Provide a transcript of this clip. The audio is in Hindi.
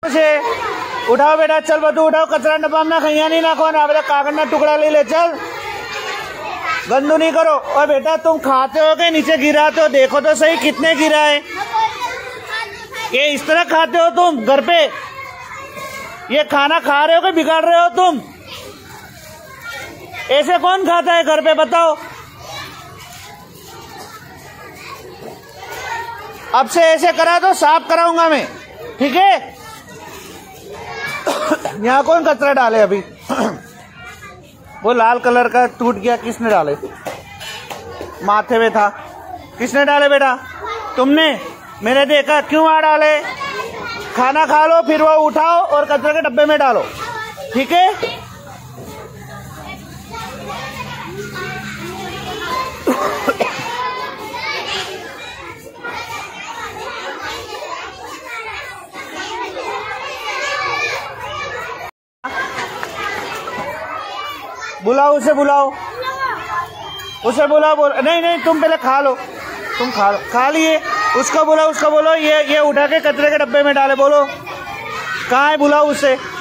से उठाओ बेटा, चल बधु उठाओ, कचरा डब्बा में खैया नहीं नाखो ना बेटा, कागज ना टुकड़ा ले ले, चल गंदू नहीं करो। और बेटा तुम खाते हो के नीचे गिराते हो, देखो तो सही कितने गिरा है। ये इस तरह खाते हो तुम घर पे? ये खाना खा रहे हो कि बिगाड़ रहे हो तुम? ऐसे कौन खाता है घर पे, बताओ? अब से ऐसे करा तो साफ कराऊंगा मैं, ठीक है? यहाँ कौन कचरा डाले अभी? वो लाल कलर का टूट गया, किसने डाले? माथे में था, किसने डाले बेटा? तुमने? मैंने देखा, क्यों वहां डाले? खाना खा लो, फिर वो उठाओ और कचरे के डब्बे में डालो, ठीक है? बुलाओ उसे, बुलाओ उसे, बुलाओ। नहीं नहीं, तुम पहले खा लो, तुम खा लो, खा लिए। उसको बोलो, उसको बोलो ये उठा के कचरे के डब्बे में डाले, बोलो कहाँ है, बुलाओ उसे।